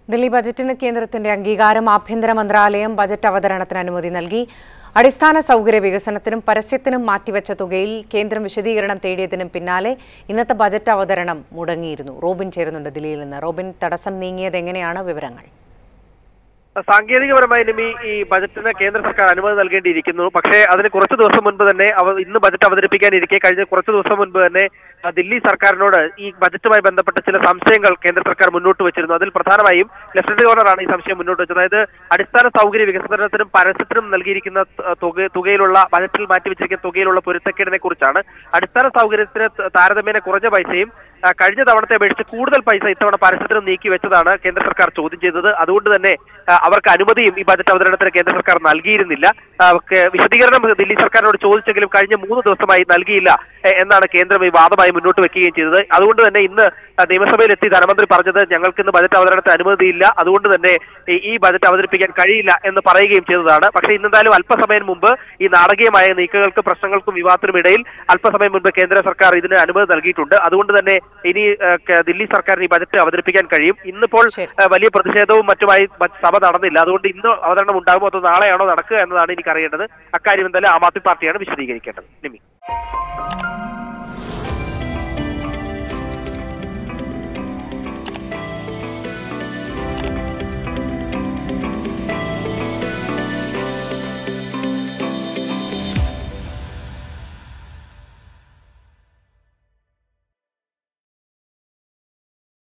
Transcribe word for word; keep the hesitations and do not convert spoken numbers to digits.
ദില്ലി ബജറ്റിന് കേന്ദ്രത്തിന്റെ അംഗീകാരം. ആഭ്യന്തര മന്ത്രാലയം ബജറ്റ് അവതരണത്തിന് അനുമതി നൽകി. അടിസ്ഥാന സൗകര്യ വികസനത്തിനും പരസ്യത്തിനും മാറ്റിവെച്ച തുകയിൽ കേന്ദ്രം വിശദീകരണം തേടിയതിനും പിന്നാലെ ഇന്നത്തെ ബജറ്റ് അവതരണം മുടങ്ങിയിരുന്നു. റോബിൻ ചേരുന്നുണ്ട് ദില്ലിയിൽ നിന്ന്. റോബിൻ, തടസ്സം നീങ്ങിയത് എങ്ങനെയാണ്? വിവരങ്ങൾ. സാങ്കേതികപരമായി നിമി ഈ ബജറ്റിന് കേന്ദ്ര സർക്കാർ അനുമതി നൽകേണ്ടിയിരിക്കുന്നു. പക്ഷേ അതിന് കുറച്ച് ദിവസം മുൻപ് തന്നെ ഇന്ന് ബജറ്റ് അവതരിപ്പിക്കാനിരിക്കെ കഴിഞ്ഞ കുറച്ച് ദിവസം മുൻപ് തന്നെ ദില്ലി സർക്കാരിനോട് ഈ ബജറ്റുമായി ബന്ധപ്പെട്ട ചില സംശയങ്ങൾ കേന്ദ്ര സർക്കാർ മുന്നോട്ട് വെച്ചിരുന്നു. അതിൽ പ്രധാനമായും ലഫ്റ്റനന്റ് ഗവർണറാണ് ഈ സംശയം മുന്നോട്ട് വെച്ചത്. അതായത് അടിസ്ഥാന സൗകര്യ വികസനത്തിനും പരസ്യത്തിനും നൽകിയിരിക്കുന്ന തുക തുകയിലുള്ള ബജറ്റിൽ മാറ്റിവെച്ചിരിക്കുന്ന തുകയിലുള്ള പൊരുത്തക്കേടിനെ കുറിച്ചാണ്. അടിസ്ഥാന സൗകര്യത്തിന് താരതമ്യേന കുറഞ്ഞ പൈസയും കഴിഞ്ഞ തവണത്തെ അപേക്ഷിച്ച് കൂടുതൽ പൈസ ഇത്തവണ പരസ്യത്തിനും നീക്കി വെച്ചതാണ് കേന്ദ്ര സർക്കാർ ചോദ്യം ചെയ്തത്. അതുകൊണ്ട് തന്നെ അവർക്ക് അനുമതിയും ഈ ബജറ്റ് അവതരണത്തിന് കേന്ദ്ര സർക്കാർ നൽകിയിരുന്നില്ല. വിശദീകരണം ദില്ലി സർക്കാരിനോട് ചോദിച്ചെങ്കിലും കഴിഞ്ഞ മൂന്ന് ദിവസമായി നൽകിയില്ല എന്നാണ് കേന്ദ്രം ഈ വാദമായി മുന്നോട്ട് വെക്കുകയും ചെയ്തത്. അതുകൊണ്ട് തന്നെ ഇന്ന് നിയമസഭയിലെത്തി ധനമന്ത്രി പറഞ്ഞത് ഞങ്ങൾക്ക് ഇന്ന് ബജറ്റ് അവതരണത്തിന് അനുമതിയില്ല, അതുകൊണ്ട് തന്നെ ഈ ബജറ്റ് അവതരിപ്പിക്കാൻ കഴിയില്ല എന്ന് പറയുകയും ചെയ്തതാണ്. പക്ഷേ ഇന്നെന്തായാലും അല്പസമയം മുമ്പ് ഈ നാടകീയമായ നീക്കങ്ങൾക്കും പ്രശ്നങ്ങൾക്കും വിവാദത്തിനും ഇടയിൽ അല്പസമയം മുൻപ് കേന്ദ്ര സർക്കാർ ഇതിന് അനുമതി നൽകിയിട്ടുണ്ട്. അതുകൊണ്ട് തന്നെ ഇനി ദില്ലി സർക്കാരിന് ഈ ബജറ്റ് അവതരിപ്പിക്കാൻ കഴിയും. ഇന്നിപ്പോൾ വലിയ പ്രതിഷേധവും മറ്റുമായി സഭ നടന്നില്ല. അതുകൊണ്ട് ഇന്ന് അവതരണം ഉണ്ടാകുമോ അതോ നാളെയാണോ നടക്കുക എന്നതാണ് എനിക്കറിയേണ്ടത്. അക്കാര്യം എന്തായാലും ആം ആദ്മി പാർട്ടിയാണ് വിശദീകരിക്കേണ്ടത്. നിമി.